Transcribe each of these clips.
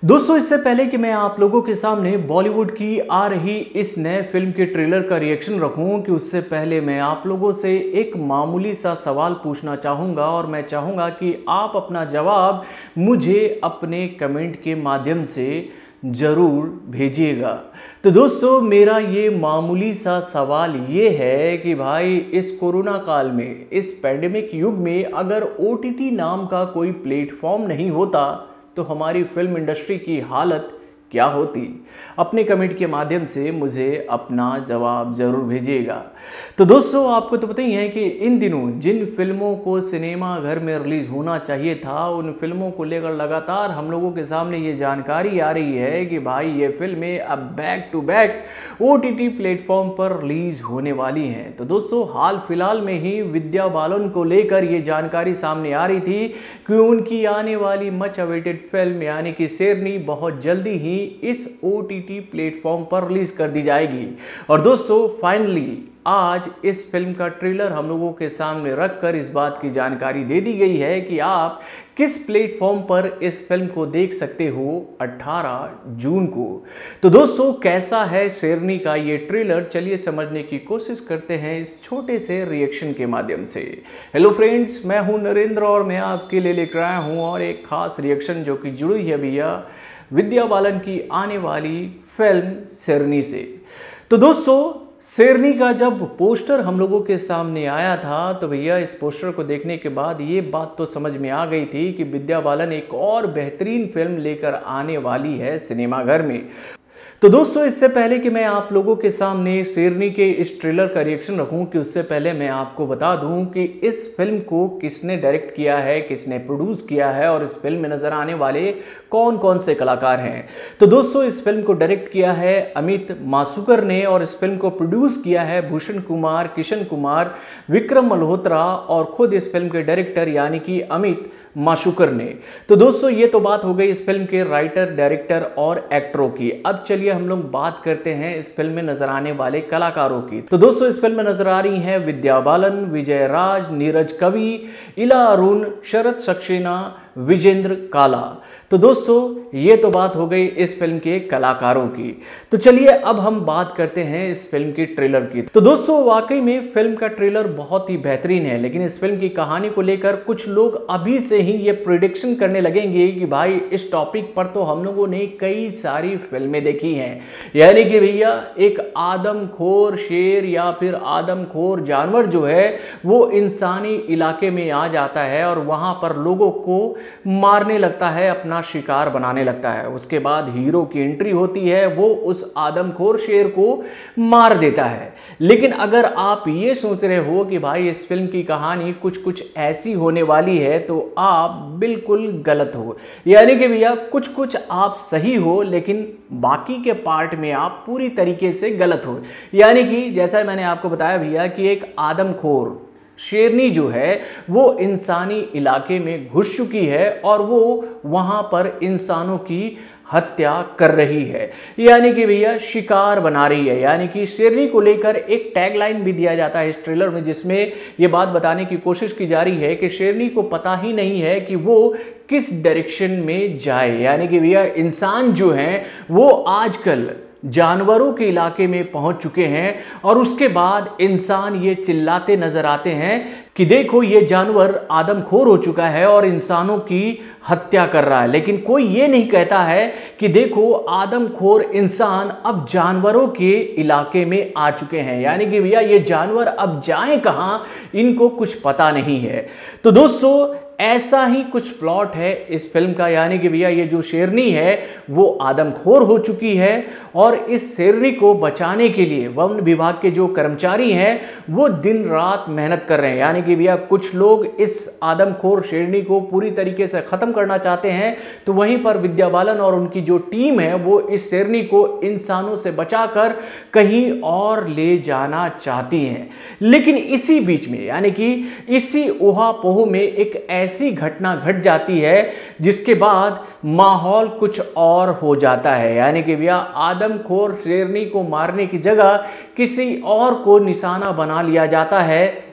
दोस्तों, इससे पहले कि मैं आप लोगों के सामने बॉलीवुड की आ रही इस नए फिल्म के ट्रेलर का रिएक्शन रखूं कि उससे पहले मैं आप लोगों से एक मामूली सा सवाल पूछना चाहूँगा और मैं चाहूँगा कि आप अपना जवाब मुझे अपने कमेंट के माध्यम से ज़रूर भेजिएगा। तो दोस्तों, मेरा ये मामूली सा सवाल ये है कि भाई इस कोरोना काल में, इस पैंडेमिक युग में अगर OTT नाम का कोई प्लेटफॉर्म नहीं होता तो हमारी फिल्म इंडस्ट्री की हालत क्या होती। अपने कमेंट के माध्यम से मुझे अपना जवाब ज़रूर भेजिएगा। तो दोस्तों, आपको तो पता ही है कि इन दिनों जिन फिल्मों को सिनेमा घर में रिलीज़ होना चाहिए था, उन फिल्मों को लेकर लगातार हम लोगों के सामने ये जानकारी आ रही है कि भाई ये फिल्में अब back to back OTT platform पर रिलीज़ होने वाली हैं। तो दोस्तों, हाल फिलहाल में ही विद्या बालन को लेकर ये जानकारी सामने आ रही थी कि उनकी आने वाली मच अवेटेड फिल्म यानी कि शेरनी बहुत जल्दी ही इस OTT प्लेटफॉर्म पर रिलीज कर दी जाएगी। और दोस्तों, फाइनली आज इस फिल्म का ट्रेलर हम लोगों के सामने रखकर इस बात की जानकारी दे दी गई है कि आप किस प्लेटफॉर्म पर इस फिल्म को देख सकते हो 18 जून को। तो दोस्तों, कैसा है शेरनी का ये ट्रेलर, चलिए समझने की कोशिश करते हैं इस छोटे से रिएक्शन के माध्यम से। हेलो फ्रेंड्स, मैं हूं नरेंद्र और मैं आपके लिए लेकर आया हूं और एक खास रिएक्शन जो कि जुड़ी है भैया विद्या बालन की आने वाली फिल्म शेरनी से। तो दोस्तों, शेरनी का जब पोस्टर हम लोगों के सामने आया था तो भैया इस पोस्टर को देखने के बाद ये बात तो समझ में आ गई थी कि विद्या बालन एक और बेहतरीन फिल्म लेकर आने वाली है सिनेमाघर में। तो दोस्तों, इससे पहले कि मैं आप लोगों के सामने शेरनी के इस ट्रेलर का रिएक्शन रखूं कि उससे पहले मैं आपको बता दूं कि इस फिल्म को किसने डायरेक्ट किया है, किसने प्रोड्यूस किया है और इस फिल्म में नजर आने वाले कौन कौन से कलाकार हैं। तो दोस्तों, इस फिल्म को डायरेक्ट किया है अमित माशुकर ने और इस फिल्म को प्रोड्यूस किया है भूषण कुमार, किशन कुमार, विक्रम मल्होत्रा और खुद इस फिल्म के डायरेक्टर यानी कि अमित माशुकर ने। तो दोस्तों, ये तो बात हो गई इस फिल्म के राइटर, डायरेक्टर और एक्टरों की। अब चलिए हम लोग बात करते हैं इस फिल्म में नजर आने वाले कलाकारों की। तो दोस्तों, इस फिल्म में नजर आ रही हैं विद्या बालन, विजय राज, नीरज कवि, इला अरुण, शरद सक्सेना, विजेंद्र काला। तो दोस्तों, ये तो बात हो गई इस फिल्म के कलाकारों की। तो चलिए अब हम बात करते हैं इस फिल्म की ट्रेलर की। तो दोस्तों, वाकई में फिल्म का ट्रेलर बहुत ही बेहतरीन है, लेकिन इस फिल्म की कहानी को लेकर कुछ लोग अभी से ही ये प्रिडिक्शन करने लगेंगे कि भाई इस टॉपिक पर तो हम लोगों ने कई सारी फिल्में देखी हैं, यानी कि भैया एक आदमखोर शेर या फिर आदमखोर जानवर जो है वो इंसानी इलाके में आ जाता है और वहां पर लोगों को मारने लगता है, अपना शिकार बनाने लगता है। उसके बाद हीरो की एंट्री होती है, वो उस आदमखोर शेर को मार देता है। लेकिन अगर आप ये सोच रहे हो कि भाई इस फिल्म की कहानी कुछ कुछ ऐसी होने वाली है तो आप बिल्कुल गलत हो। यानी कि भैया कुछ कुछ आप सही हो लेकिन बाकी के पार्ट में आप पूरी तरीके से गलत हो। यानी कि जैसा मैंने आपको बताया भैया कि एक आदमखोर शेरनी जो है वो इंसानी इलाके में घुस चुकी है और वो वहां पर इंसानों की हत्या कर रही है, यानी कि भैया शिकार बना रही है। यानी कि शेरनी को लेकर एक टैगलाइन भी दिया जाता है इस ट्रेलर में, जिसमें ये बात बताने की कोशिश की जा रही है कि शेरनी को पता ही नहीं है कि वो किस डायरेक्शन में जाए। यानी कि भैया इंसान जो है वो आजकल जानवरों के इलाके में पहुंच चुके हैं और उसके बाद इंसान ये चिल्लाते नजर आते हैं कि देखो ये जानवर आदमखोर हो चुका है और इंसानों की हत्या कर रहा है। लेकिन कोई ये नहीं कहता है कि देखो आदमखोर इंसान अब जानवरों के इलाके में आ चुके हैं, यानी कि भैया ये जानवर अब जाएं कहां इनको कुछ पता नहीं है। तो दोस्तों, ऐसा ही कुछ प्लॉट है इस फिल्म का, यानी कि भैया ये जो शेरनी है वो आदमखोर हो चुकी है और इस शेरनी को बचाने के लिए वन विभाग के जो कर्मचारी हैं वो दिन रात मेहनत कर रहे हैं। यानी कि भैया कुछ लोग इस आदमखोर शेरनी को पूरी तरीके से खत्म करना चाहते हैं, तो वहीं पर विद्या बालन और उनकी जो टीम है वो इस शेरनी को इंसानों से बचाकर कहीं और ले जाना चाहती हैं। लेकिन इसी बीच में यानी कि इसी ओहापोह में एक ऐसी घटना घट जाती है जिसके बाद माहौल कुछ और हो जाता है। यानी कि भैया आदमखोर शेरनी को मारने की जगह किसी और को निशाना बना लिया जाता है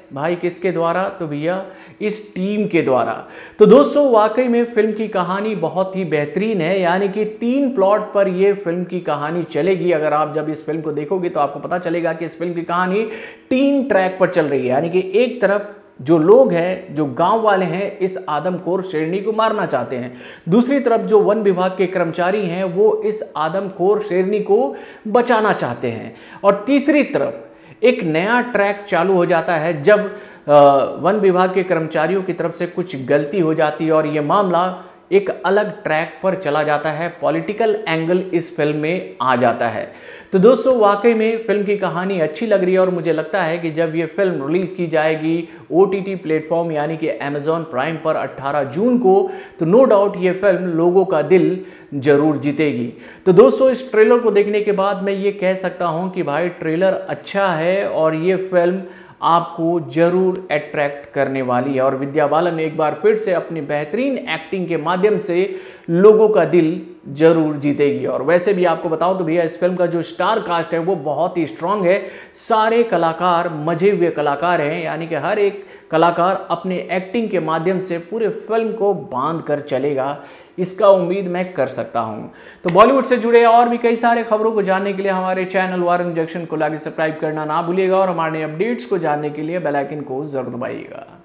भाई किसके द्वारा, तो भैया इस टीम के द्वारा। तो दोस्तों वाकई में फिल्म की कहानी बहुत ही बेहतरीन है, यानी कि 3 प्लॉट पर यह फिल्म की कहानी चलेगी। अगर आप जब इस फिल्म को देखोगे तो आपको पता चलेगा कि इस फिल्म की कहानी 3 ट्रैक पर चल रही है, यानी कि एक तरफ जो लोग हैं, जो गांव वाले हैं, इस आदमखोर शेरनी को मारना चाहते हैं। दूसरी तरफ जो वन विभाग के कर्मचारी हैं वो इस आदमखोर शेरनी को बचाना चाहते हैं। और तीसरी तरफ एक नया ट्रैक चालू हो जाता है जब वन विभाग के कर्मचारियों की तरफ से कुछ गलती हो जाती है और यह मामला एक अलग ट्रैक पर चला जाता है, पॉलिटिकल एंगल इस फिल्म में आ जाता है। तो दोस्तों वाकई में फिल्म की कहानी अच्छी लग रही है और मुझे लगता है कि जब ये फिल्म रिलीज की जाएगी OTT प्लेटफॉर्म यानी कि Amazon प्राइम पर 18 जून को, तो नो डाउट ये फिल्म लोगों का दिल जरूर जीतेगी। तो दोस्तों इस ट्रेलर को देखने के बाद मैं ये कह सकता हूँ कि भाई ट्रेलर अच्छा है और ये फिल्म आपको जरूर अट्रैक्ट करने वाली है। और विद्या बालन एक बार फिर से अपनी बेहतरीन एक्टिंग के माध्यम से लोगों का दिल जरूर जीतेगी। और वैसे भी आपको बताऊं तो भैया इस फिल्म का जो स्टार कास्ट है वो बहुत ही स्ट्रांग है। सारे कलाकार मजे हुए कलाकार हैं, यानी कि हर एक कलाकार अपने एक्टिंग के माध्यम से पूरे फिल्म को बांध कर चलेगा, इसका उम्मीद मैं कर सकता हूं। तो बॉलीवुड से जुड़े और भी कई सारे खबरों को जानने के लिए हमारे चैनल वारंग जंक्शन को लाइक सब्सक्राइब करना ना भूलिएगा और हमारे अपडेट्स को जानने के लिए बेल आइकन को जरूर दबाइएगा।